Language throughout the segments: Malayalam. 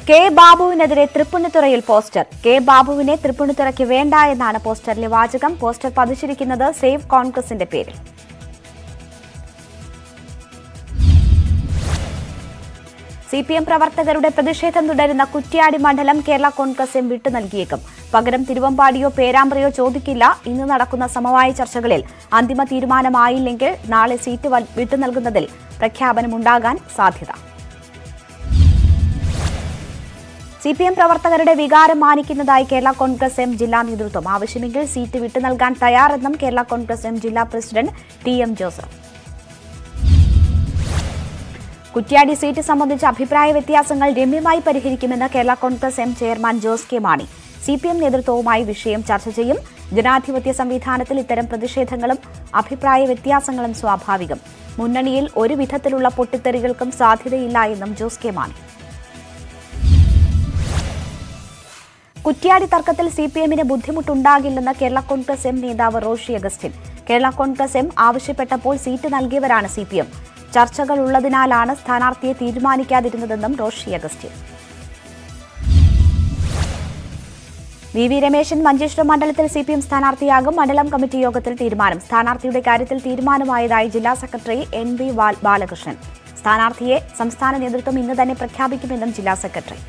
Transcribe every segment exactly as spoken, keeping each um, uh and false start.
കെ ബാബുവിനെതിരെ തൃപ്പൂണിത്തുറയിൽ പോസ്റ്റർ. കെ ബാബുവിനെ തൃപ്പൂണിത്തുറയ്ക്ക് വേണ്ട എന്നാണ് പോസ്റ്ററിലെ വാചകം. പോസ്റ്റർ പതിച്ചിരിക്കുന്നത് സേവ് കോൺഗ്രസിന്റെ പേരിൽ. സി പി എം പ്രവർത്തകരുടെ പ്രതിഷേധം തുടരുന്ന കുറ്റ്യാടി മണ്ഡലം കേരള കോൺഗ്രസ് എം വിട്ടു നൽകിയേക്കും. പകരം തിരുവമ്പാടിയോ പേരാമ്പ്രയോ ചോദിക്കില്ല. ഇന്ന് നടക്കുന്ന സമവായ ചർച്ചകളിൽ അന്തിമ തീരുമാനമായില്ലെങ്കിൽ നാളെ സീറ്റ് വിട്ടു നൽകുന്നതിൽ പ്രഖ്യാപനമുണ്ടാകാൻ സാധ്യത. സി പി എം പ്രവർത്തകരുടെ വികാരം മാനിക്കുന്നതായി കേരള കോൺഗ്രസ് എം ജില്ലാ നേതൃത്വം. ആവശ്യമെങ്കിൽ സീറ്റ് വിട്ടു നൽകാൻ തയ്യാറെന്നും കേരള കോൺഗ്രസ് എം ജില്ലാ president T M Joseph. Kuttiyadi seat സംബന്ധിച്ച അഭിപ്രായ വ്യത്യാസങ്ങൾ രമ്യമായി പരിഹരിക്കുമെന്ന് Kerala Congress M chairman Jose K Mani. C P M നേതൃത്വവുമായി വിഷയം ചർച്ച ചെയ്യും. ജനാധിപത്യ സംവിധാനത്തിൽ ഇത്തരം പ്രതിഷേധങ്ങളും അഭിപ്രായ വ്യത്യാസങ്ങളും സ്വാഭാവികം. മുന്നണിയിൽ ഒരു വിധത്തിലുള്ള പൊട്ടിത്തെറികൾക്കും സാധ്യതയില്ല എന്നും ജോസ് കെ മാണി. കുറ്റ്യാടി തർക്കത്തിൽ സി പി എമ്മിന് ബുദ്ധിമുട്ടുണ്ടാകില്ലെന്ന് കേരള കോൺഗ്രസ് എം നേതാവ് റോഷി അഗസ്റ്റിൻ. കേരള കോൺഗ്രസ് എം ആവശ്യപ്പെട്ടപ്പോൾ സീറ്റ് നൽകിയവരാണ് സി പി എം. ചർച്ചകൾ ഉള്ളതിനാലാണ് സ്ഥാനാർത്ഥിയെ തീരുമാനിക്കാതിരുന്നതെന്നും റോഷി അഗസ്റ്റിൻ. വി വി രമേശൻ മഞ്ചേശ്വരം മണ്ഡലത്തിൽ സി പി എം സ്ഥാനാർത്ഥിയാകും. മണ്ഡലം കമ്മിറ്റി യോഗത്തിൽ തീരുമാനം. സ്ഥാനാർത്ഥിയുടെ കാര്യത്തിൽ തീരുമാനമായതായി ജില്ലാ സെക്രട്ടറി എൻ വി ബാലകൃഷ്ണൻ. സ്ഥാനാർത്ഥിയെ സംസ്ഥാന നേതൃത്വം ഇന്ന് തന്നെ പ്രഖ്യാപിക്കുമെന്നും ജില്ലാ സെക്രട്ടറി.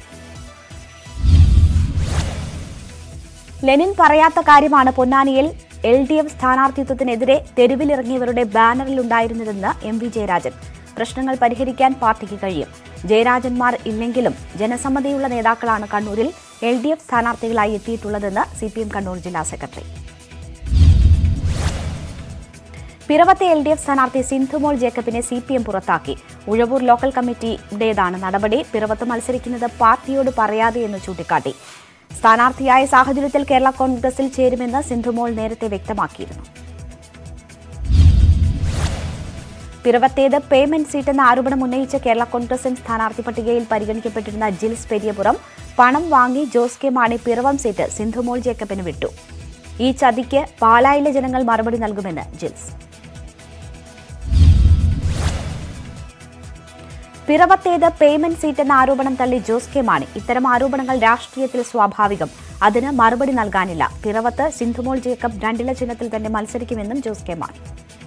ലെനിൻ പറയാത്ത കാര്യമാണ് പൊന്നാനിയിൽ എൽ ഡി എഫ് സ്ഥാനാർത്ഥിത്വത്തിനെതിരെ തെരുവിലിറങ്ങിയവരുടെ ബാനറിലുണ്ടായിരുന്നതെന്ന് എം വി ജയരാജൻ. പ്രശ്നങ്ങൾ പരിഹരിക്കാൻ പാർട്ടിക്ക് കഴിയും. ജയരാജന്മാർ ഇല്ലെങ്കിലും ജനസമ്മതിയുള്ള നേതാക്കളാണ് കണ്ണൂരിൽ എൽ ഡി എഫ് സ്ഥാനാർത്ഥികളായി എത്തിയിട്ടുള്ളതെന്ന് സി പി എം കണ്ണൂർ ജില്ലാ സെക്രട്ടറി. പിറവത്തെ എൽ ഡി എഫ് സ്ഥാനാർത്ഥി സിന്ധുമോൾ ജേക്കബിനെ സി പി എം പുറത്താക്കി. ഉഴവൂർ ലോക്കൽ കമ്മിറ്റിയുടേതാണ് നടപടി. പിറവത്ത് മത്സരിക്കുന്നത് പാർട്ടിയോട് പറയാതെ എന്ന് ചൂണ്ടിക്കാട്ടി. സ്ഥാനാർത്ഥിയായ സാഹചര്യത്തിൽ കേരള കോൺഗ്രസിൽ ചേരുമെന്ന് സിന്ധുമോൾ നേരത്തെ വ്യക്തമാക്കിയിരുന്നു. പിറവത്തേത് പേയ്മെന്റ് സീറ്റെന്ന ആരോപണം ഉന്നയിച്ച് കേരള കോൺഗ്രസ് എം സ്ഥാനാർത്ഥി പട്ടികയിൽ പരിഗണിക്കപ്പെട്ടിരുന്ന ജിൽസ് പെരിയപുറം പണം വാങ്ങി ജോസ് കെ മാണി പിറവം സീറ്റ് സിന്ധുമോൾ ജേക്കബിന് വിട്ടു. ഈ ചതിക്ക് പാലായിലെ ജനങ്ങൾ മറുപടി നൽകുമെന്ന് ജിൽസ്. പിറവത്തേത് പേയ്മെന്റ് സീറ്റെന്ന ആരോപണം തള്ളി ജോസ് കെ മാണി. ഇത്തരം ആരോപണങ്ങൾ രാഷ്ട്രീയത്തിൽ സ്വാഭാവികം. അതിന് മറുപടി നൽകാനില്ല. പിറവത്ത് സിന്ധുമോൾ ജേക്കബ് രണ്ടില ചിഹ്നത്തിൽ തന്നെ മത്സരിക്കുമെന്നും ജോസ് കെ മാണി.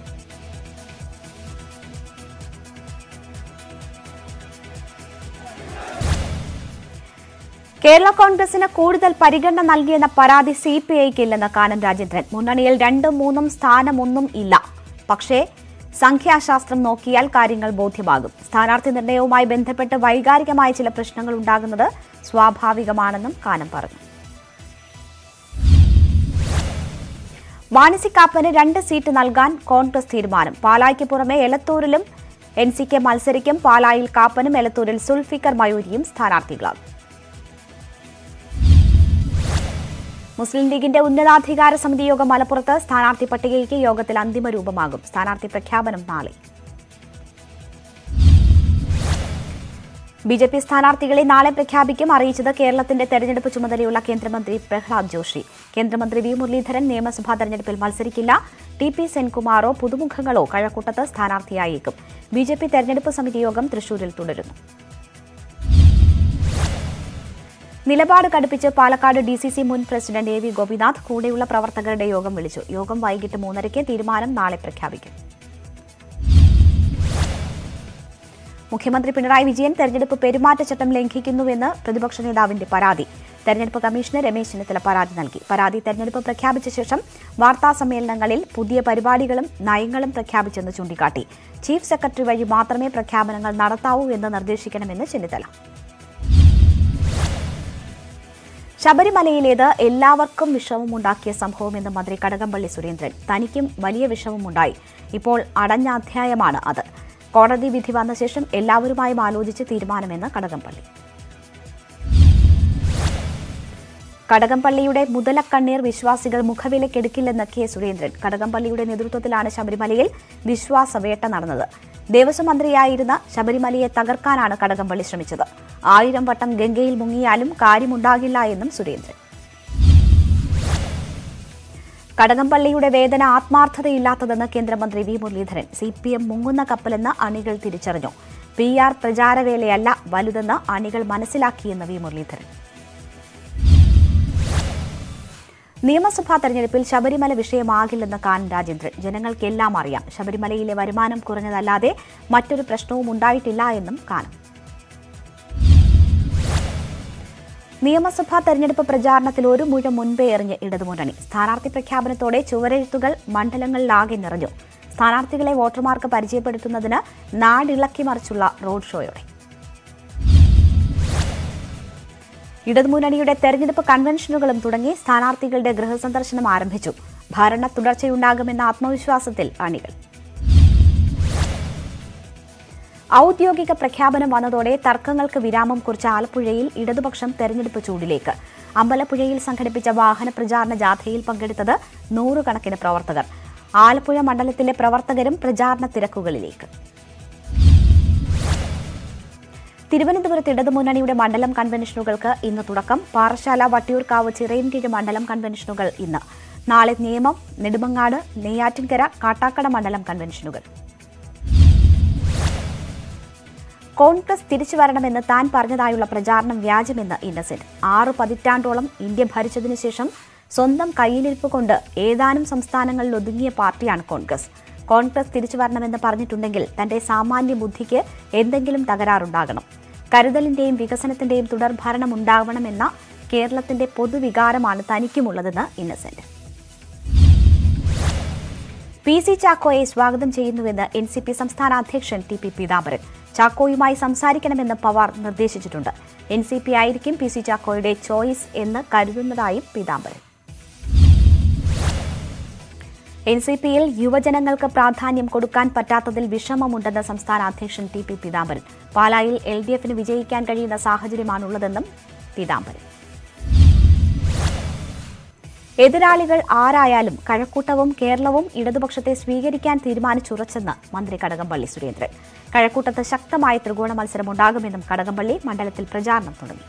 കേരള കോൺഗ്രസിന് കൂടുതൽ പരിഗണന നൽകിയെന്ന പരാതി സി പി ഐക്ക് ഇല്ലെന്ന് കാനം രാജേന്ദ്രൻ. മുന്നണിയിൽ രണ്ടും മൂന്നും സ്ഥാനമൊന്നും ഇല്ല. പക്ഷേ സംഖ്യാശാസ്ത്രം നോക്കിയാൽ കാര്യങ്ങൾ ബോധ്യമാകും. സ്ഥാനാർത്ഥി നിർണയവുമായി ബന്ധപ്പെട്ട് വൈകാരികമായ ചില പ്രശ്നങ്ങൾ ഉണ്ടാകുന്നത് സ്വാഭാവികമാണെന്നും കാനം പറഞ്ഞു. മാണി കാപ്പന് രണ്ട് സീറ്റ് നൽകാൻ കോൺഗ്രസ് തീരുമാനം. പാലായ്ക്ക് പുറമെ എലത്തൂരിലും എൻ സി കെ മത്സരിക്കും. പാലായിൽ കാപ്പനും എലത്തൂരിൽ സുൽഫിക്കർ മയൂരിയും സ്ഥാനാർത്ഥികളാകും. മുസ്ലിം ലീഗിന്റെ ഉന്നതാധികാര സമിതി യോഗം മലപ്പുറത്ത്. സ്ഥാനാർത്ഥി പട്ടികയ്ക്ക് യോഗത്തിൽ അന്തിമ രൂപമാകും. സ്ഥാനാർത്ഥി പ്രഖ്യാപനം നാളെ. ബി ജെ പി സ്ഥാനാർത്ഥികളെ നാളെ പ്രഖ്യാപിക്കും. അറിയിച്ചത് കേരളത്തിന്റെ തെരഞ്ഞെടുപ്പ് ചുമതലയുള്ള കേന്ദ്രമന്ത്രി പ്രഹ്ലാദ് ജോഷി. കേന്ദ്രമന്ത്രി വി മുരളീധരൻ നിയമസഭാ തെരഞ്ഞെടുപ്പിൽ മത്സരിക്കില്ല. ടി പി സെൻകുമാറോ പുതുമുഖങ്ങളോ കഴക്കൂട്ടത്ത് സ്ഥാനാർത്ഥിയായേക്കും. ബി ജെ പി തെരഞ്ഞെടുപ്പ് സമിതി യോഗം തൃശൂരിൽ തുടരുന്നു. നിലപാട് കടുപ്പിച്ച് പാലക്കാട് ഡി സി സി മുൻ പ്രസിഡന്റ് എ വി ഗോപിനാഥ് കൂടെയുള്ള പ്രവർത്തകരുടെ യോഗം വിളിച്ചു. യോഗം വൈകിട്ട് മൂന്നരയ്ക്ക്. തീരുമാനം നാളെ പ്രഖ്യാപിക്കും. മുഖ്യമന്ത്രി പിണറായി വിജയൻ തെരഞ്ഞെടുപ്പ് പെരുമാറ്റച്ചട്ടം ലംഘിക്കുന്നുവെന്ന് പ്രതിപക്ഷ നേതാവിന്റെ പരാതി. തെരഞ്ഞെടുപ്പ് കമ്മീഷന് രമേശ് ചെന്നിത്തല പരാതി നൽകി. പരാതി തെരഞ്ഞെടുപ്പ് പ്രഖ്യാപിച്ച ശേഷം വാർത്താ സമ്മേളനങ്ങളിൽ പുതിയ പരിപാടികളും നയങ്ങളും പ്രഖ്യാപിച്ചെന്ന് ചൂണ്ടിക്കാട്ടി. ചീഫ് സെക്രട്ടറി വഴി മാത്രമേ പ്രഖ്യാപനങ്ങൾ നടത്താവൂ എന്ന് നിർദ്ദേശിക്കണമെന്ന് ചെന്നിത്തല. ശബരിമലയിലേത് എല്ലാവർക്കും വിഷമമുണ്ടാക്കിയ സംഭവമെന്ന് മന്ത്രി കടകംപള്ളി സുരേന്ദ്രൻ. തനിക്കും വലിയ വിഷമമുണ്ടായി. ഇപ്പോൾ അടഞ്ഞ അധ്യായമാണ് അത്. കോടതി വിധി വന്ന ശേഷം എല്ലാവരുമായും ആലോചിച്ച് തീരുമാനമെന്ന് കടകംപള്ളി. കടകംപള്ളിയുടെ മുതലക്കണ്ണീർ വിശ്വാസികൾ മുഖവിലക്കെടുക്കില്ലെന്ന് കെ സുരേന്ദ്രൻ. കടകംപള്ളിയുടെ നേതൃത്വത്തിലാണ് ശബരിമലയിൽ വിശ്വാസവേട്ട നടന്നത്. ദേവസ്വം മന്ത്രിയായിരുന്ന ശബരിമലയെ തകർക്കാനാണ് കടകംപള്ളി ശ്രമിച്ചത്. ആയിരം വട്ടം ഗംഗയിൽ മുങ്ങിയാലും കാര്യമുണ്ടാകില്ല എന്നും സുരേന്ദ്രൻ. കടകംപള്ളിയുടെ വേദന ആത്മാർത്ഥതയില്ലാത്തതെന്ന് കേന്ദ്രമന്ത്രി V Muraleedharan. C P M മുങ്ങുന്ന കപ്പലെന്ന് അണികൾ തിരിച്ചറിഞ്ഞു. പി ആർ പ്രചാരവേലയല്ല വലുതെന്ന് അണികൾ മനസ്സിലാക്കിയെന്ന് വി മുരളീധരൻ. നിയമസഭാ തെരഞ്ഞെടുപ്പിൽ ശബരിമല വിഷയമാകില്ലെന്ന് കാനം രാജേന്ദ്രൻ. ജനങ്ങൾക്കെല്ലാം അറിയാം, ശബരിമലയിലെ വരുമാനം കുറഞ്ഞതല്ലാതെ മറ്റൊരു പ്രശ്നവും ഉണ്ടായിട്ടില്ല എന്നും കാനം. നിയമസഭാ തെരഞ്ഞെടുപ്പ് പ്രചാരണത്തിൽ ഒരു മുഴം മുൻപേ എറിഞ്ഞ് ഇടതുമുന്നണി. സ്ഥാനാർത്ഥി പ്രഖ്യാപനത്തോടെ ചുവരെഴുത്തുകൾ മണ്ഡലങ്ങളിലാകെ നിറഞ്ഞു. സ്ഥാനാർത്ഥികളെ വോട്ടർമാർക്ക് പരിചയപ്പെടുത്തുന്നതിന് നാടിളക്കി മറിച്ചുള്ള റോഡ് ഷോയോടെ ഇടതുമുന്നണിയുടെ തെരഞ്ഞെടുപ്പ് കൺവെൻഷനുകളും തുടങ്ങി. സ്ഥാനാർത്ഥികളുടെ ഗൃഹസന്ദർശനം ആരംഭിച്ചു. ഭരണ തുടർച്ചയുണ്ടാകുമെന്ന ആത്മവിശ്വാസത്തിൽ അണികൾ. ഔദ്യോഗിക പ്രഖ്യാപനം വന്നതോടെ തർക്കങ്ങൾക്ക് വിരാമം കുറിച്ച ആലപ്പുഴയിൽ ഇടതുപക്ഷം തെരഞ്ഞെടുപ്പ് ചൂടിലേക്ക്. അമ്പലപ്പുഴയിൽ സംഘടിപ്പിച്ച വാഹന പ്രചാരണ ജാഥയിൽ പങ്കെടുത്തത് നൂറുകണക്കിന് പ്രവർത്തകർ. ആലപ്പുഴ മണ്ഡലത്തിലെ പ്രവർത്തകരും പ്രചാരണ തിരക്കുകളിലേക്ക്. തിരുവനന്തപുരത്ത് ഇടതുമുന്നണിയുടെ മണ്ഡലം കൺവെൻഷനുകൾക്ക് ഇന്ന് തുടക്കം. പാറശാല, വട്ടിയൂർക്കാവ്, ചിറയൻകീഴ് മണ്ഡലം കൺവെൻഷനുകൾ ഇന്ന്. നാളെ നേമം, നെടുമങ്ങാട്, നെയ്യാറ്റിൻകര, കാട്ടാക്കട മണ്ഡലം കൺവെൻഷനുകൾ. കോൺഗ്രസ് തിരിച്ചു വരണമെന്ന് താൻ പറഞ്ഞതായുള്ള പ്രചാരണം വ്യാജമെന്ന് ഇന്നസെന്റ്. ആറു പതിറ്റാണ്ടോളം ഇന്ത്യ ഭരിച്ചതിനു ശേഷം സ്വന്തം കയ്യിലിരിപ്പ് കൊണ്ട് ഏതാനും സംസ്ഥാനങ്ങളിൽ ഒതുങ്ങിയ പാർട്ടിയാണ് കോൺഗ്രസ്. കോൺഗ്രസ് തിരിച്ചു വരണമെന്ന് പറഞ്ഞിട്ടുണ്ടെങ്കിൽ തന്റെ സാമാന്യ ബുദ്ധിക്ക് എന്തെങ്കിലും തകരാറുണ്ടാകണം. കരുതലിന്റെയും വികസനത്തിന്റെയും തുടർഭരണം ഉണ്ടാവണമെന്ന കേരളത്തിന്റെ പൊതുവികാരമാണ് തനിക്കുമുള്ളതെന്ന് ഇന്നസെന്റ്. പി സി ചാക്കോയെ സ്വാഗതം ചെയ്യുന്നുവെന്ന് എൻ സി പി സംസ്ഥാന അധ്യക്ഷൻ ടി പി പീതാംബരൻ. ചാക്കോയുമായി സംസാരിക്കണമെന്ന് പവാർ നിർദ്ദേശിച്ചിട്ടുണ്ട്. എൻ സി പി ആയിരിക്കും പി സി ചാക്കോയുടെ ചോയ്സ് എന്ന് കരുതുന്നതായും പീതാംബരൻ. എൻ സി പിയിൽ യുവജനങ്ങൾക്ക് പ്രാധാന്യം കൊടുക്കാൻ പറ്റാത്തതിൽ വിഷമമുണ്ടെന്ന് സംസ്ഥാന അധ്യക്ഷൻ ടി പി പീതാംബരൻ. പാലായിൽ എൽ ഡി എഫിന് വിജയിക്കാൻ കഴിയുന്ന സാഹചര്യമാണുള്ളതെന്നും പീതാംബരൻ. എതിരാളികൾ ആരായാലും കഴക്കൂട്ടവും കേരളവും ഇടതുപക്ഷത്തെ സ്വീകരിക്കാൻ തീരുമാനിച്ചുറച്ചെന്ന് മന്ത്രി കടകംപള്ളി സുരേന്ദ്രൻ. കഴക്കൂട്ടത്ത് ശക്തമായ ത്രികോണ മത്സരമുണ്ടാകുമെന്നും കടകംപള്ളി മണ്ഡലത്തിൽ പ്രചാരണം തുടങ്ങി.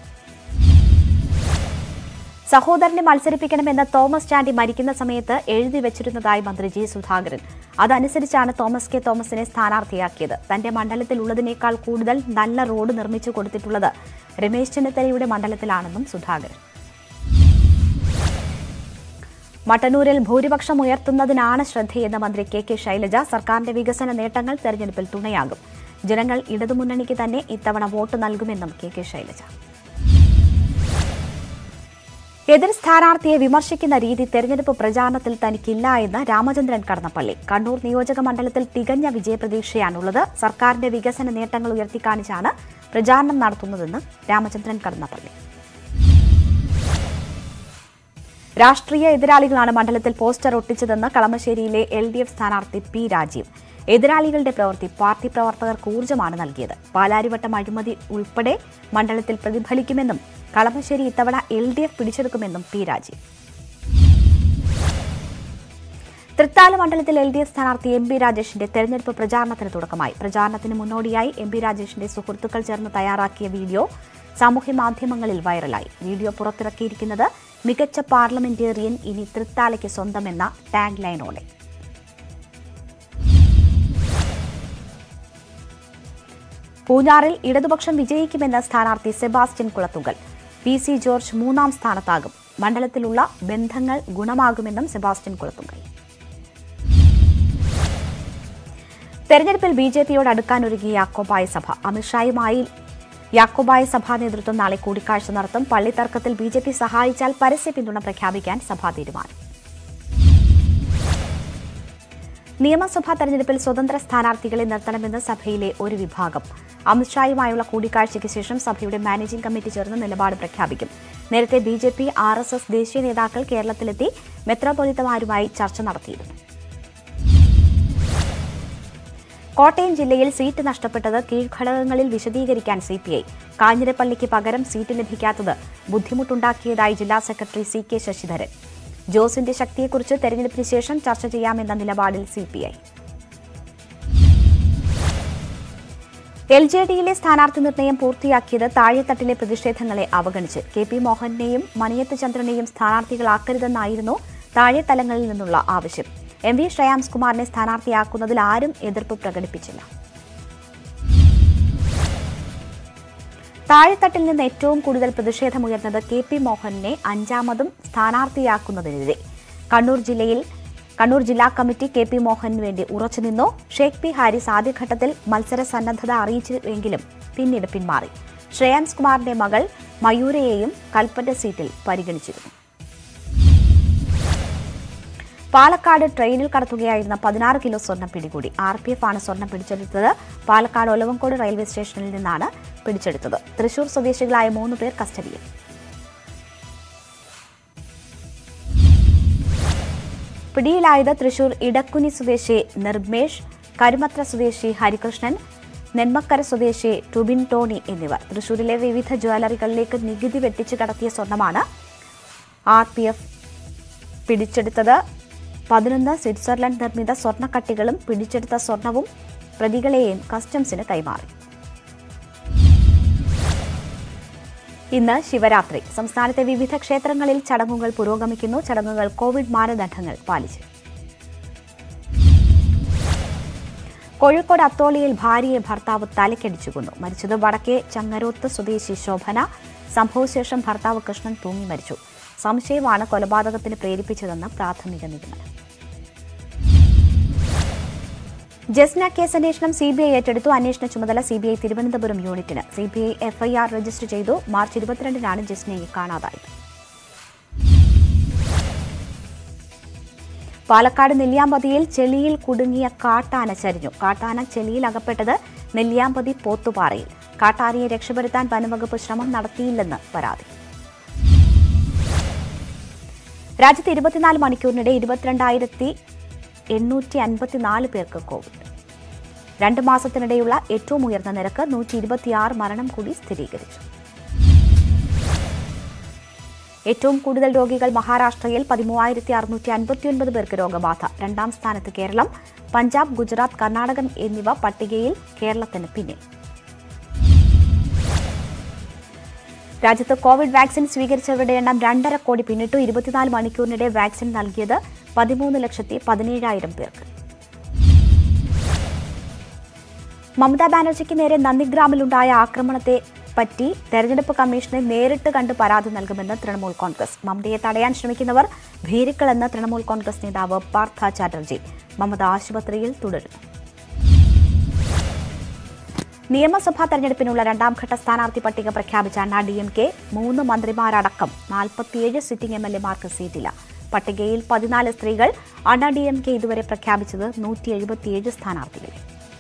സഹോദരനെ മത്സരിപ്പിക്കണമെന്ന് തോമസ് ചാണ്ടി മരിക്കുന്ന സമയത്ത് എഴുതി വെച്ചിരുന്നതായി മന്ത്രി ജി സുധാകരൻ. അതനുസരിച്ചാണ് തോമസ് കെ തോമസിനെ സ്ഥാനാർത്ഥിയാക്കിയത്. തന്റെ മണ്ഡലത്തിലുള്ളതിനേക്കാൾ കൂടുതൽ നല്ല റോഡ് നിർമ്മിച്ചു കൊടുത്തിട്ടുള്ളത് രമേശ് ചെന്നിത്തലയുടെ മണ്ഡലത്തിലാണെന്നും സുധാകരൻ. മട്ടന്നൂരിൽ ഭൂരിപക്ഷം ഉയർത്തുന്നതിനാണ് ശ്രദ്ധയെന്ന മന്ത്രി കെ കെ ശൈലജ. സർക്കാരിന്റെ വികസന നേട്ടങ്ങൾ തെരഞ്ഞെടുപ്പിൽ തുണയാകും. ജനങ്ങൾ ഇടതുമുന്നണിക്ക് തന്നെ ഇത്തവണ വോട്ട് നൽകുമെന്നും കെ കെ ശൈലജ. എതിർ സ്ഥാനാർത്ഥിയെ വിമർശിക്കുന്ന രീതി തെരഞ്ഞെടുപ്പ് പ്രചാരണത്തിൽ തനിക്കില്ല എന്ന് രാമചന്ദ്രൻ കടന്നപ്പള്ളി. കണ്ണൂർ നിയോജക മണ്ഡലത്തിൽ തികഞ്ഞ വിജയപ്രതീക്ഷയാണുള്ളത്. സർക്കാരിന്റെ വികസന നേട്ടങ്ങൾ ഉയർത്തിക്കാണിച്ചാണ് പ്രചാരണം നടത്തുന്നതെന്ന് രാമചന്ദ്രൻ കടന്നപ്പള്ളി. രാഷ്ട്രീയ എതിരാളികളാണ് മണ്ഡലത്തിൽ പോസ്റ്റർ ഒട്ടിച്ചതെന്ന് കളമശ്ശേരിയിലെ എൽ ഡി എഫ് സ്ഥാനാർത്ഥി പി രാജീവ്. എതിരാളികളുടെ പ്രവൃത്തി പാർട്ടി പ്രവർത്തകർക്ക് ഊർജ്ജമാണ് നൽകിയത്. പാലാരിവട്ടം അഴിമതി ഉൾപ്പെടെ മണ്ഡലത്തിൽ പ്രതിഫലിക്കുമെന്നും കളമശ്ശേരി ഇത്തവണ എൽ ഡി എഫ് പിടിച്ചെടുക്കുമെന്നും പി രാജീവ്. തൃത്താല മണ്ഡലത്തിൽ എൽ ഡി എഫ് സ്ഥാനാർത്ഥി എം പി രാജേഷിന്റെ തെരഞ്ഞെടുപ്പ് പ്രചാരണത്തിന് തുടക്കമായി. പ്രചാരണത്തിന് മുന്നോടിയായി എം പി രാജേഷിന്റെ സുഹൃത്തുക്കൾ ചേർന്ന് തയ്യാറാക്കിയ വീഡിയോ സാമൂഹ്യ മാധ്യമങ്ങളിൽ വൈറലായി. വീഡിയോ പുറത്തിറക്കിയിരിക്കുന്നത് മികച്ച പാർലമെന്റേറിയൻ ഇനി തൃത്താലയ്ക്ക് സ്വന്തമെന്ന ടാഗ് ലൈനോടെ. പൂഞ്ഞാറിൽ ഇടതുപക്ഷം വിജയിക്കുമെന്ന സ്ഥാനാർത്ഥി സെബാസ്റ്റ്യൻ കുളത്തുങ്കൽ. പി സി ജോർജ് മൂന്നാം സ്ഥാനത്താകും. മണ്ഡലത്തിലുള്ള ബന്ധങ്ങൾ ഗുണമാകുമെന്നും സെബാസ്റ്റ്യൻ കുളത്തുങ്കൽ. തെരഞ്ഞെടുപ്പിൽ ബി ജെ പിയോട് അടുക്കാനൊരുങ്ങിയ യാക്കോബായ സഭ. അമിത്ഷായുമായി യാക്കോബായ സഭാ നേതൃത്വം നാളെ കൂടിക്കാഴ്ച നടത്തും. പള്ളിത്തർക്കത്തിൽ ബി ജെ പി സഹായിച്ചാൽ പരസ്യ പിന്തുണ പ്രഖ്യാപിക്കാൻ സഭാ തീരുമാനം. നിയമസഭാ തെരഞ്ഞെടുപ്പിൽ സ്വതന്ത്ര സ്ഥാനാർത്ഥികളെ നിർത്തണമെന്ന് സഭയിലെ ഒരു വിഭാഗം. അമിത്ഷായുമായുള്ള കൂടിക്കാഴ്ചയ്ക്ക് ശേഷം സഭയുടെ മാനേജിംഗ് കമ്മിറ്റി ചേർന്ന് നിലപാട് പ്രഖ്യാപിക്കും. നേരത്തെ B J P R S S ദേശീയ നേതാക്കൾ കേരളത്തിലെത്തി മെത്രാപ്പൊലീത്തമാരുമായി ചർച്ച നടത്തിയിരുന്നു. കോട്ടയം ജില്ലയിൽ സീറ്റ് നഷ്ടപ്പെട്ടത് കീഴ്ഘടകങ്ങളിൽ വിശദീകരിക്കാൻ സി പി ഐ. കാഞ്ഞിരപ്പള്ളിക്ക് പകരം സീറ്റ് ലഭിക്കാത്തത് ബുദ്ധിമുട്ടുണ്ടാക്കിയതായി ജില്ലാ സെക്രട്ടറി സി കെ ശശിധരൻ. ജോസിന്റെ ശക്തിയെക്കുറിച്ച് തെരഞ്ഞെടുപ്പിന് ശേഷം ചർച്ച ചെയ്യാമെന്ന നിലപാടിൽ C P I. L J ഡിയിലെ സ്ഥാനാർത്ഥി നിർണയം പൂർത്തിയാക്കിയത് താഴെത്തട്ടിലെ പ്രതിഷേധങ്ങളെ അവഗണിച്ച്. കെ പി മോഹനെയും മണിയത്ത് ചന്ദ്രനെയും സ്ഥാനാർത്ഥികളാക്കരുതെന്നായിരുന്നു താഴെത്തലങ്ങളിൽ നിന്നുള്ള ആവശ്യം. എം വി ശ്രേയാംസ് കുമാറിനെ സ്ഥാനാർത്ഥിയാക്കുന്നതിൽ ആരും എതിർപ്പ് പ്രകടിപ്പിച്ചില്ല. താഴെത്തട്ടിൽ നിന്ന് ഏറ്റവും കൂടുതൽ പ്രതിഷേധമുയർന്നത് കെ പി മോഹനെ അഞ്ചാമതും സ്ഥാനാർത്ഥിയാക്കുന്നതിനെതിരെ. കണ്ണൂർ ജില്ലയിൽ കണ്ണൂർ ജില്ലാ കമ്മിറ്റി കെ പി മോഹനു വേണ്ടി ഉറച്ചുനിന്നു. ഷേഖ് പി ഹാരിസ് ആദ്യഘട്ടത്തിൽ മത്സര സന്നദ്ധത അറിയിച്ചുവെങ്കിലും പിന്നീട് പിന്മാറി. ശ്രേയാൻസ് കുമാറിന്റെ മകൾ മയൂരയെയും കൽപ്പറ്റ സീറ്റിൽ പരിഗണിച്ചിരുന്നു. പാലക്കാട് ട്രെയിനിൽ കടത്തുകയായിരുന്ന പതിനാറ് കിലോ സ്വർണം പിടികൂടി. ആർ പി എഫ് ആണ് സ്വർണം പിടിച്ചെടുത്തത്. പാലക്കാട് ഒലവങ്കോട് റെയിൽവേ സ്റ്റേഷനിൽ നിന്നാണ് പിടിച്ചെടുത്തത്. തൃശൂർ സ്വദേശികളായ മൂന്ന് പേർ കസ്റ്റഡിയിൽ. പിടിയിലായത് തൃശൂർ ഇടക്കുനി സ്വദേശി നിർമേഷ്, കരുമത്ര സ്വദേശി ഹരികൃഷ്ണൻ, നെന്മക്കര സ്വദേശി ടുബിൻ ടോണി എന്നിവർ. തൃശൂരിലെ വിവിധ ജ്വല്ലറികളിലേക്ക് നികുതി വെട്ടിച്ചു കടത്തിയ സ്വർണമാണ് ആർ പി എഫ് പിടിച്ചെടുത്തത്. പതിനൊന്ന് സ്വിറ്റ്സർലൻഡ് നിർമ്മിത സ്വർണ്ണക്കട്ടികളും പിടിച്ചെടുത്ത സ്വർണവും പ്രതികളെയും കസ്റ്റംസിന് കൈമാറി. ഇന്ന് ശിവരാത്രി. സംസ്ഥാനത്തെ വിവിധ ക്ഷേത്രങ്ങളിൽ ചടങ്ങുകൾ പുരോഗമിക്കുന്നു. ചടങ്ങുകൾ കോവിഡ് മാനദണ്ഡങ്ങൾ പാലിച്ച്. കോഴിക്കോട് അത്തോളിയിൽ ഭാര്യയെ ഭർത്താവ് തലക്കടിച്ചു കൊന്നു. മരിച്ചത് വടക്കേ ചങ്ങരോത്ത് സ്വദേശി ശോഭന. സംഭവശേഷം ഭർത്താവ് കൃഷ്ണൻ തൂങ്ങി മരിച്ചു. സംശയമാണ് കൊലപാതകത്തിന് പ്രേരിപ്പിച്ചതെന്ന് പ്രാഥമിക നിഗമനം. ജസ്ന കേസ് അന്വേഷണം സി ബി ഐ ഏറ്റെടുത്തു. അന്വേഷണ ചുമതല സി ബി ഐ തിരുവനന്തപുരം യൂണിറ്റിന്. C B I FIR register ചെയ്തു. മാർച്ച് ഇരുപത്തിരണ്ടിനാണ് ജസ്നയെ കാണാതായത്. പാലക്കാട് നെല്ലിയാമ്പതിയിൽ ചെളിയിൽ കുടുങ്ങിയ കാട്ടാന ചരിഞ്ഞു. കാട്ടാന ചെളിയിൽ അകപ്പെട്ടത് നെല്ലിയാമ്പതി പോത്തുപാറയിൽ. കാട്ടാനയെ രക്ഷപ്പെടുത്താൻ വനംവകുപ്പ് ശ്രമം നടത്തിയില്ലെന്ന് പരാതി. രാജ്യത്ത് ഇരുപത്തിനാല് മണിക്കൂറിനിടെ ഇരുപത്തിരണ്ടായിരത്തി എണ്ണൂറ്റി അൻപത്തിനാല് പേർക്ക് കോവിഡ്. രണ്ട് മാസത്തിനിടെയുള്ള ഏറ്റവും ഉയർന്ന നിരക്ക് നൂറ്റി ഇരുപത്തിയാറ് മരണം കൂടി സ്ഥിരീകരിച്ചു. ഏറ്റവും കൂടുതൽ രോഗികൾ മഹാരാഷ്ട്രയിൽ പതിമൂവായിരത്തി അറുന്നൂറ്റി അൻപത്തിയൊൻപത് പേർക്ക് രോഗബാധ. രണ്ടാം സ്ഥാനത്ത് കേരളം. പഞ്ചാബ്, ഗുജറാത്ത്, കർണാടക എന്നിവ പട്ടികയിൽ കേരളത്തിന് പിന്നിൽ. രാജ്യത്ത് കോവിഡ് വാക്സിൻ സ്വീകരിച്ചവരുടെ എണ്ണം രണ്ടര കോടി പിന്നിട്ടു. ഇരുപത്തിനാല് മണിക്കൂറിനിടെ വാക്സിൻ നൽകിയത് പതിമൂന്ന് ലക്ഷത്തി പതിനേഴായിരം പേർക്ക്. മമതാ ബാനർജിക്ക് നേരെ നന്ദിഗ്രാമിലുണ്ടായ ആക്രമണത്തെ പറ്റി തെരഞ്ഞെടുപ്പ് കമ്മീഷനെ നേരിട്ട് കണ്ട് പരാതി നൽകുമെന്ന് തൃണമൂൽ കോൺഗ്രസ്. മമതയെ തടയാൻ ശ്രമിക്കുന്നവർ ഭീരുക്കളെന്ന് തൃണമൂൽ കോൺഗ്രസ് നേതാവ് പാർത്ഥ ചാറ്റർജി. മമത ആശുപത്രിയിൽ തുടരുന്നു. നിയമസഭാ തെരഞ്ഞെടുപ്പിനുള്ള രണ്ടാംഘട്ട സ്ഥാനാർത്ഥി പട്ടിക പ്രഖ്യാപിച്ച അണ്ണാ ഡി എം കെ. മൂന്ന് മന്ത്രിമാരടക്കം നാൽപ്പത്തിയേഴ് സിറ്റിംഗ് എം എൽ എമാർക്ക് സീറ്റില്ല. പട്ടികയിൽ പതിനാല് സ്ത്രീകൾ. അണ്ണാ ഡി എം കെ ഇതുവരെ പ്രഖ്യാപിച്ചത് നൂറ്റി എഴുപത്തിയേഴ് സ്ഥാനാർത്ഥികളെ.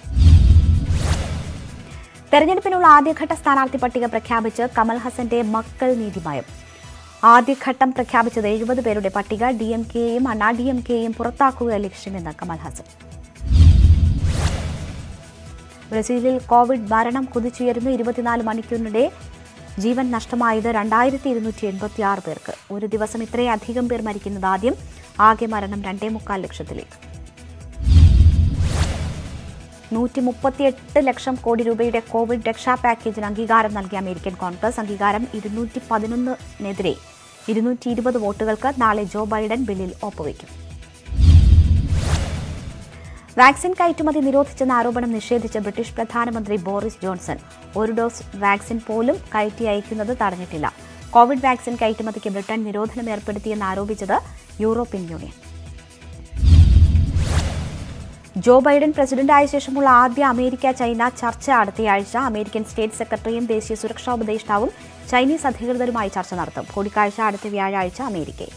തെരഞ്ഞെടുപ്പിനുള്ള ആദ്യഘട്ട സ്ഥാനാർത്ഥി പട്ടിക പ്രഖ്യാപിച്ച് കമൽ ഹസന്റെ മക്കൾ നീതിമയം. ആദ്യഘട്ടം പ്രഖ്യാപിച്ചത് എഴുപത് പേരുടെ പട്ടിക. ഡി എം കെയും അണ്ണാ ഡി എം കെയും പുറത്താക്കുക ലക്ഷ്യമെന്ന് കമൽ ഹസൻ. ബ്രസീലിൽ കോവിഡ് മരണം കുതിച്ചുയരുന്നു. ഇരുപത്തിനാല് മണിക്കൂറിനിടെ ജീവൻ നഷ്ടമായത് രണ്ടായിരത്തി ഇരുന്നൂറ്റി എൺപത്തി ആറ് പേർക്ക്. ഒരു ദിവസം ഇത്രയധികം പേർ മരിക്കുന്നത് ആദ്യം. ആകെ മരണം രണ്ടേ മുക്കാൽ ലക്ഷത്തിലേക്ക്. നൂറ്റി മുപ്പത്തിയെട്ട് ലക്ഷം കോടി രൂപയുടെ കോവിഡ് രക്ഷാ പാക്കേജിന് അംഗീകാരം നൽകിയ അമേരിക്കൻ കോൺഗ്രസ്. അംഗീകാരം ഇരുന്നൂറ്റി പതിനൊന്നിനെതിരെ ഇരുന്നൂറ്റി ഇരുപത് വോട്ടുകൾക്ക്. നാളെ ജോ ബൈഡൻ ബില്ലിൽ ഒപ്പുവയ്ക്കും. വാക്സിൻ കയറ്റുമതി നിരോധിച്ചെന്ന ആരോപണം നിഷേധിച്ച ബ്രിട്ടീഷ് പ്രധാനമന്ത്രി ബോറിസ് ജോൺസൺ. ഒരു ഡോസ് വാക്സിൻ പോലും കയറ്റി അയക്കുന്നത് തടഞ്ഞിട്ടില്ല. കോവിഡ് വാക്സിൻ കയറ്റുമതിക്ക് ബ്രിട്ടൻ നിരോധനം ഏർപ്പെടുത്തിയെന്ന് ആരോപിച്ചത് യൂറോപ്യൻ യൂണിയൻ. ജോ ബൈഡൻ പ്രസിഡന്റായ ശേഷമുള്ള ആദ്യ അമേരിക്ക ചൈന ചർച്ച അടുത്തയാഴ്ച. അമേരിക്കൻ സ്റ്റേറ്റ് സെക്രട്ടറിയും ദേശീയ സുരക്ഷാ ഉപദേഷ്ടാവും ചൈനീസ് അധികൃതരുമായി ചർച്ച നടത്തും. കൂടിക്കാഴ്ച അടുത്ത വ്യാഴാഴ്ച അമേരിക്കയിൽ.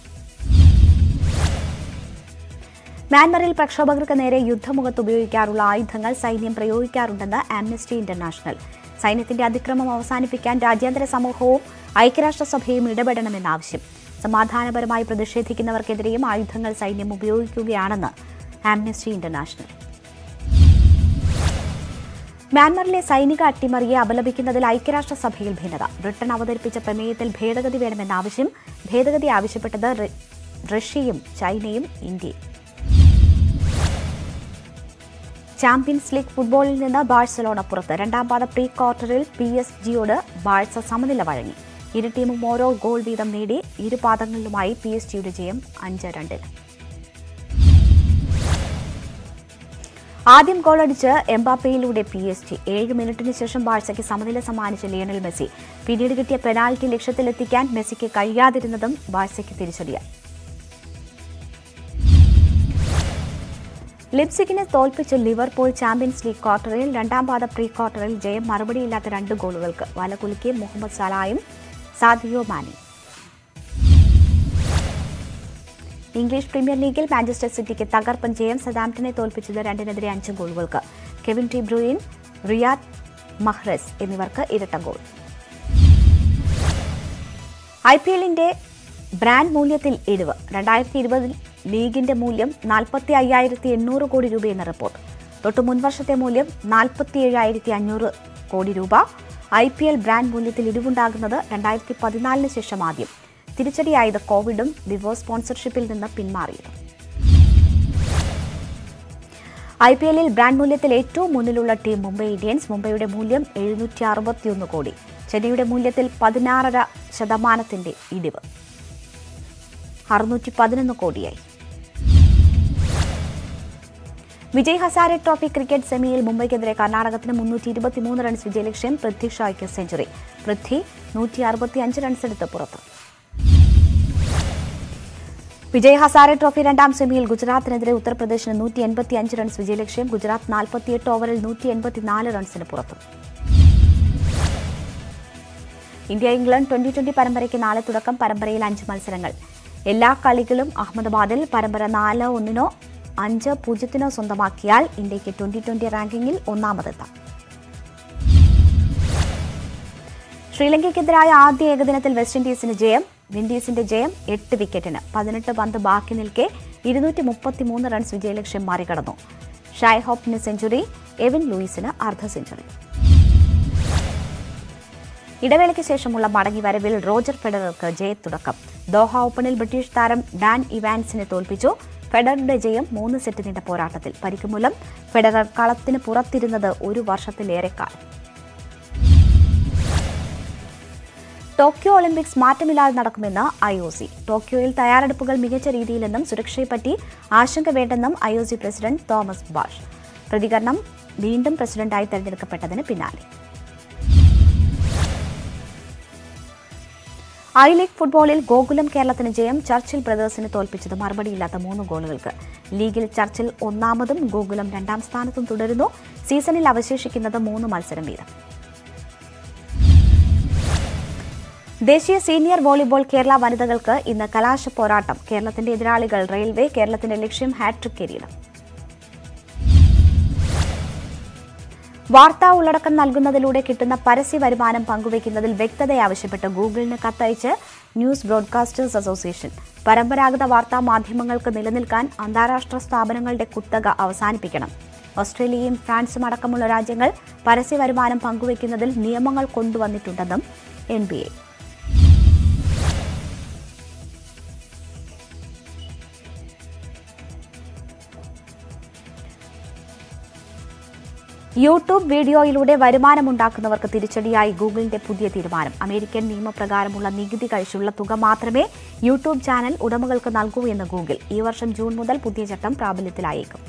മ്യാൻമറിൽ പ്രക്ഷോഭകർക്ക് നേരെ യുദ്ധമുഖത്ത് ഉപയോഗിക്കാറുള്ള ആയുധങ്ങൾ സൈന്യം പ്രയോഗിക്കാറുണ്ടെന്ന് ആംനസ്റ്റി ഇന്റർനാഷണൽ. സൈന്യത്തിന്റെ അതിക്രമം അവസാനിപ്പിക്കാൻ രാജ്യാന്തര സമൂഹവും ഐക്യരാഷ്ട്രസഭയും ഇടപെടണമെന്ന ആവശ്യം. സമാധാനപരമായി പ്രതിഷേധിക്കുന്നവർക്കെതിരെയും ആയുധങ്ങൾ സൈന്യം ഉപയോഗിക്കുകയാണെന്ന് ആംനസ്റ്റി ഇന്റർനാഷണൽ. മ്യാൻമറിലെ സൈനിക അട്ടിമറിയെ അപലപിക്കുന്നതിൽ ഐക്യരാഷ്ട്രസഭയിൽ ഭിന്നത. ബ്രിട്ടൻ അവതരിപ്പിച്ച പ്രമേയത്തിൽ ഭേദഗതി വേണമെന്ന ആവശ്യം. ഭേദഗതി ആവശ്യപ്പെട്ടത് റഷ്യയും ചൈനയും ഇന്ത്യയും. ചാമ്പ്യൻസ് ലീഗ് ഫുട്ബോളിൽ നിന്ന് ബാഴ്സലോണ പുറത്ത്. രണ്ടാം പാദ പ്രീ ക്വാർട്ടറിൽ പി എസ് ജിയോട് ബാഴ്സ സമനില വഴങ്ങി. ഇരു ടീമും ഓരോ ഗോൾ വീതം നേടി. ഇരു പാദങ്ങളിലുമായി പി എസ് ജിയുടെ ജയം അഞ്ച് രണ്ടിന്. ആദ്യം ഗോളടിച്ച് എംബാപ്പയിലൂടെ പി എസ് ജി. ഏഴ് മിനിറ്റിന് ശേഷം ബാഴ്സയ്ക്ക് സമനില സമ്മാനിച്ച ലിയണൽ മെസ്സി. പിന്നീട് കിട്ടിയ പെനാൽറ്റി ലക്ഷ്യത്തിലെത്തിക്കാൻ മെസ്സിക്ക് കഴിയാതിരുന്നതും ബാഴ്സയ്ക്ക് തിരിച്ചടിയായി. ലിപ്സിഗിനെ തോൽപ്പിച്ച് ലിവർപൂൾ ചാമ്പ്യൻസ് ലീഗ് ക്വാർട്ടറിൽ രണ്ടാം പാദ പ്രീ ക്വാർട്ടറിൽ ജയം മറുപടിയില്ലാത്ത രണ്ട് ഗോളുകൾക്ക്. വലകുലുക്കി മുഹമ്മദ് സലായും സാദിയോ മാനിയും. ഇംഗ്ലീഷ് പ്രീമിയർ ലീഗിൽ മാഞ്ചസ്റ്റർ സിറ്റിക്ക് തകർപ്പൻ ജയം. സതാംപ്ടനെ തോൽപ്പിച്ചത് രണ്ടിനെതിരെ അഞ്ച് ഗോളുകൾക്ക്. Kevin de Bruyne, Riyad Mahrez എന്നിവർക്ക് ഇരട്ട ഗോൾ. ഐ പി എല്ലിന്റെ ബ്രാൻഡ് മൂല്യത്തിൽ ഇടിവ്. രണ്ടായിരത്തി ഇരുപതിൽ ലീഗിന്റെ മൂല്യം നാൽപ്പത്തി അയ്യായിരത്തി എണ്ണൂറ് കോടി രൂപയെന്ന റിപ്പോർട്ട്. തൊട്ടു മുൻവർഷത്തെ മൂല്യം നാൽപ്പത്തി ഏഴായിരത്തി അഞ്ഞൂറ് കോടി രൂപ. ഐ പി എൽ ബ്രാൻഡ് മൂല്യത്തിൽ ഇടിവുണ്ടാകുന്നത് രണ്ടായിരത്തി പതിനാലിന് ശേഷം ആദ്യം. തിരിച്ചടിയായത് കോവിഡും വിവോ സ്പോൺസർഷിപ്പിൽ നിന്ന് പിന്മാറിയതും. ഐ പി എല്ലിൽ ബ്രാൻഡ് മൂല്യത്തിൽ ഏറ്റവും മുന്നിലുള്ള ടീം മുംബൈ ഇന്ത്യൻസ്. മുംബൈയുടെ മൂല്യം എഴുന്നൂറ്റി അറുപത്തിയൊന്ന് കോടി. ചെന്നൈയുടെ മൂല്യത്തിൽ പതിനാറര ശതമാനത്തിന്റെ ഇടിവ്, അറുന്നൂറ്റി പതിനൊന്ന് കോടിയായി. വിജയ് ഹസാരെ ട്രോഫി ക്രിക്കറ്റ് സെമിയിൽ മുംബൈക്കെതിരെ കർണാടകത്തിന് മുന്നൂറ്റി ഇരുപത്തിമൂന്ന് റൺസ് വിജയലക്ഷ്യം. പൃഥ്വി ഷായ്ക്ക് സെഞ്ചുറി. പൃഥ്വി നൂറ്റി അറുപത്തി അഞ്ച് റൺസ് എടുത്ത് പുറത്ത്. വിജയ് ഹസാരെ ട്രോഫി രണ്ടാം സെമിയിൽ ഗുജറാത്തിനെതിരെ ഉത്തർപ്രദേശിന് നൂറ്റി എൺപത്തി അഞ്ച് റൺസ് വിജയലക്ഷ്യം. ഗുജറാത്ത് നാൽപ്പത്തിയെട്ട് ഓവറിൽ നൂറ്റി എൺപത്തിനാല് റൺസിന് പുറത്ത്. ഇന്ത്യ ഇംഗ്ലണ്ട് ട്വന്റി ട്വന്റി പരമ്പരയ്ക്ക് നാളെ തുടക്കം. പരമ്പരയിൽ അഞ്ച് മത്സരങ്ങൾ. എല്ലാ കളികളും അഹമ്മദാബാദിൽ. പരമ്പര നാല് ഒന്നിനോ അഞ്ച് പൂജ്യത്തിനോ സ്വന്തമാക്കിയാൽ ഇന്ത്യയ്ക്ക് ട്വന്റി ട്വന്റി റാങ്കിങ്ങിൽ ഒന്നാമതെത്താം. ശ്രീലങ്കയ്ക്കെതിരായ ആദ്യ ഏകദിനത്തിൽ വെസ്റ്റ് ഇൻഡീസിന് ജയം. വിൻഡീസിന്റെ ജയം എട്ട് വിക്കറ്റിന്. പതിനെട്ട് പന്ത് ബാക്കി നിൽക്കെ ഇരുന്നൂറ്റി മുപ്പത്തിമൂന്ന് റൺസ് വിജയലക്ഷ്യം മറികടന്നു. ഷായ് ഹോപ്പിന് സെഞ്ചുറി. എവിൻ ലൂയിസിന് അർദ്ധ സെഞ്ചുറി. ഇടവേളയ്ക്ക് ശേഷമുള്ള മടങ്ങിവരവിൽ റോജർ ഫെഡറർക്ക് ജയത്തുടക്കം. ദോഹ ഓപ്പണിൽ ബ്രിട്ടീഷ് താരം ഡാൻ ഇവാൻസിനെ തോൽപ്പിച്ചു. ഫെഡററുടെ ജയം മൂന്ന് സെറ്റ് നീണ്ട പോരാട്ടത്തിൽ. പരിക്ക് മൂലം ഫെഡറർ കളത്തിന് പുറത്തിരുന്നത് ഒരു വർഷത്തിലേറെക്കാലം. ടോക്കിയോ ഒളിമ്പിക്സ് മാറ്റമില്ലാതെ നടക്കുമെന്ന് ഐ ഒ സി. ടോക്കിയോയിൽ തയ്യാറെടുപ്പുകൾ മികച്ച രീതിയിലെന്നും സുരക്ഷയെപ്പറ്റി ആശങ്ക വേണ്ടെന്നും I O C president Thomas Bach. പ്രതികരണം വീണ്ടും പ്രസിഡന്റായി തെരഞ്ഞെടുക്കപ്പെട്ടതിന് പിന്നാലെ. ഐ ലീഗ് ഫുട്ബോളിൽ ഗോകുലം കേരളത്തിന് ജയം. ചർച്ചിൽ ബ്രദേഴ്സിനെ തോൽപ്പിച്ചത് മറുപടിയില്ലാത്ത മൂന്ന് ഗോളുകൾക്ക്. ലീഗിൽ ചർച്ചിൽ ഒന്നാമതും ഗോകുലം രണ്ടാം സ്ഥാനത്തും തുടരുന്നു. സീസണിൽ അവശേഷിക്കുന്നത് മൂന്ന് മത്സരം വീതം. ദേശീയ സീനിയർ വോളിബോൾ കേരള വനിതകൾക്ക് ഇന്ന് കലാശ പോരാട്ടം. കേരളത്തിന്റെ എതിരാളികൾ റെയിൽവേ. കേരളത്തിന്റെ ലക്ഷ്യം ഹാട്രിക് കിരീടം. വാർത്താ ഉള്ളടക്കം നൽകുന്നതിലൂടെ കിട്ടുന്ന പരസ്യ വരുമാനം പങ്കുവയ്ക്കുന്നതിൽ വ്യക്തത ആവശ്യപ്പെട്ട് ഗൂഗിളിന് കത്തയച്ച് ന്യൂസ് ബ്രോഡ്കാസ്റ്റേഴ്സ് അസോസിയേഷൻ. പരമ്പരാഗത വാർത്താ മാധ്യമങ്ങൾക്ക് നിലനിൽക്കാൻ അന്താരാഷ്ട്ര സ്ഥാപനങ്ങളുടെ കുത്തക അവസാനിപ്പിക്കണം. ഓസ്ട്രേലിയയും ഫ്രാൻസും അടക്കമുള്ള രാജ്യങ്ങൾ പരസ്യ വരുമാനം പങ്കുവയ്ക്കുന്നതിൽ നിയമങ്ങൾ കൊണ്ടുവന്നിട്ടുണ്ടെന്നും എൻ ബി എ. യൂട്യൂബ് വീഡിയോയിലൂടെ വരുമാനമുണ്ടാക്കുന്നവർക്ക് തിരിച്ചടിയായി ഗൂഗിളിന്റെ പുതിയ തീരുമാനം. അമേരിക്കൻ നിയമപ്രകാരമുള്ള നികുതി കഴിച്ചുള്ള തുക മാത്രമേ യൂട്യൂബ് ചാനൽ ഉടമകൾക്ക് നൽകൂ എന്ന് ഗൂഗിൾ. ഈ വർഷം ജൂൺ മുതൽ പുതിയ ചട്ടം പ്രാബല്യത്തിലായേക്കും.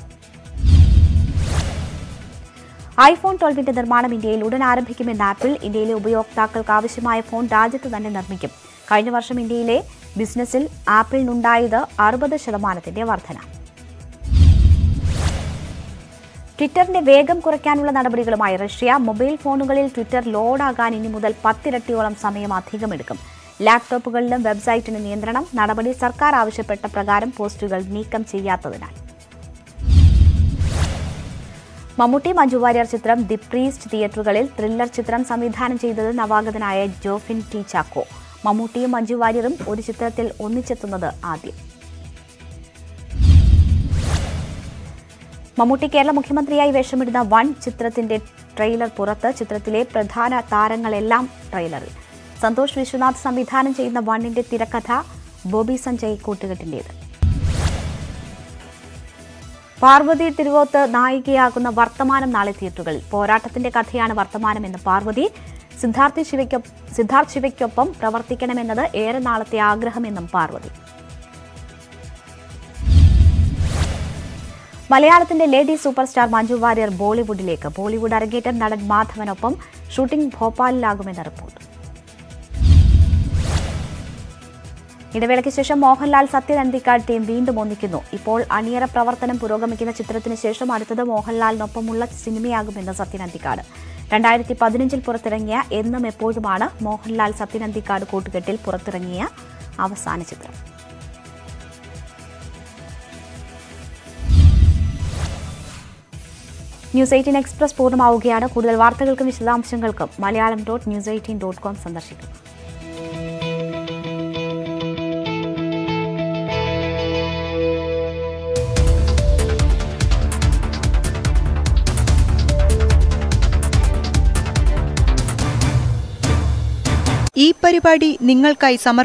ഐഫോൺ ട്വൽവിന്റെ നിർമ്മാണം ഇന്ത്യയിൽ ഉടൻ ആരംഭിക്കുമെന്ന് ആപ്പിൾ. ഇന്ത്യയിലെ ഉപയോക്താക്കൾക്ക് ആവശ്യമായ ഫോൺ രാജ്യത്ത് തന്നെ നിർമ്മിക്കും. കഴിഞ്ഞ വർഷം ഇന്ത്യയിലെ ബിസിനസ്സിൽ ആപ്പിളിനുണ്ടായത് അറുപത് ശതമാനത്തിന്റെ വർധന. ട്വിറ്ററിന്റെ വേഗം കുറയ്ക്കാനുള്ള നടപടികളുമായി റഷ്യ. മൊബൈൽ ഫോണുകളിൽ ട്വിറ്റർ ലോഡാകാൻ ഇനി മുതൽ പത്തിരട്ടിയോളം സമയം അധികമെടുക്കും. ലാപ്ടോപ്പുകളിലും വെബ്സൈറ്റിന് നിയന്ത്രണം. നടപടി സർക്കാർ ആവശ്യപ്പെട്ട പ്രകാരം പോസ്റ്റുകൾ നീക്കം ചെയ്യാത്തതിനാൽ. മമ്മൂട്ടി മഞ്ജു വാര്യർ ചിത്രം ദി പ്രീസ്റ്റ് തിയേറ്ററുകളിൽ. ത്രില്ലർ ചിത്രം സംവിധാനം ചെയ്തത് നവാഗതനായ ജോഫിൻ ടി ചാക്കോ. മമ്മൂട്ടിയും മഞ്ജു വാര്യറും ഒരു ചിത്രത്തിൽ ഒന്നിച്ചെത്തുന്നത് ആദ്യം. മമ്മൂട്ടി കേരള മുഖ്യമന്ത്രിയായി വേഷമിടുന്ന വൺ ചിത്രത്തിന്റെ ട്രെയിലർ പുറത്ത്. ചിത്രത്തിലെ പ്രധാന താരങ്ങളെല്ലാം ട്രെയിലറിൽ. സന്തോഷ് വിശ്വനാഥ് സംവിധാനം ചെയ്യുന്ന വണ്ണിന്റെ തിരക്കഥ ബോബി സഞ്ജയ് കൂട്ടുകെട്ടിന്റേത്. പാർവതി തിരുവോത്ത് നായികയാകുന്ന വർത്തമാനം നാളെ തിയേറ്ററുകളിൽ. പോരാട്ടത്തിന്റെ കഥയാണ് വർത്തമാനം എന്ന് പാർവതി. സിദ്ധാർത്ഥ് ശിവയ്ക്കൊപ്പം സിദ്ധാർത്ഥ് ശിവയ്ക്കൊപ്പം പ്രവർത്തിക്കണമെന്നത് ഏറെ നാളത്തെ ആഗ്രഹമെന്നും പാർവതി. മലയാളത്തിന്റെ lady super star Manju Warrier ബോളിവുഡിലേക്ക്. ബോളിവുഡ് അരങ്ങേറ്റം നടൻ മാധവനൊപ്പം ഷൂട്ടിംഗ് ഭോപ്പാലിലാകുമെന്ന റിപ്പോർട്ട്. ഇടവേളയ്ക്ക് ശേഷം മോഹൻലാൽ സത്യനന്ദിക്കാട് ടീം വീണ്ടും ഒന്നിക്കുന്നു. ഇപ്പോൾ അണിയറ പ്രവർത്തനം പുരോഗമിക്കുന്ന ചിത്രത്തിന് ശേഷം അടുത്തത് മോഹൻലാലിനൊപ്പമുള്ള സിനിമയാകുമെന്ന് സത്യനന്ദിക്കാട്. രണ്ടായിരത്തി പതിനഞ്ചിൽ പുറത്തിറങ്ങിയ എന്നും എപ്പോഴുമാണ് മോഹൻലാൽ സത്യനന്ദിക്കാട് കൂട്ടുകെട്ടിൽ പുറത്തിറങ്ങിയ അവസാന ചിത്രം. ന്യൂസ് എയ്റ്റീൻ എക്സ്പ്രസ് പൂർണ്ണമാവുകയാണ്. കൂടുതൽ വാർത്തകൾക്കും വിശദാംശങ്ങൾക്കും Malayalam dot news eighteen dot com സന്ദർശിക്കും. ഈ പരിപാടി നിങ്ങൾക്കായി സമർപ്പിക്കുന്നത്